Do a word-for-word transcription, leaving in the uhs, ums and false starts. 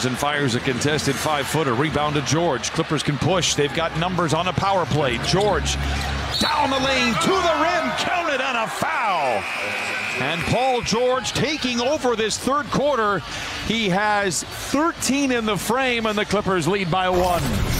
and fires a contested five-footer. Rebound to George. Clippers can push. They've got numbers on a power play. George down the lane to the rim. Counted on a foul. And Paul George taking over this third quarter. He has thirteen in the frame, and the Clippers lead by one.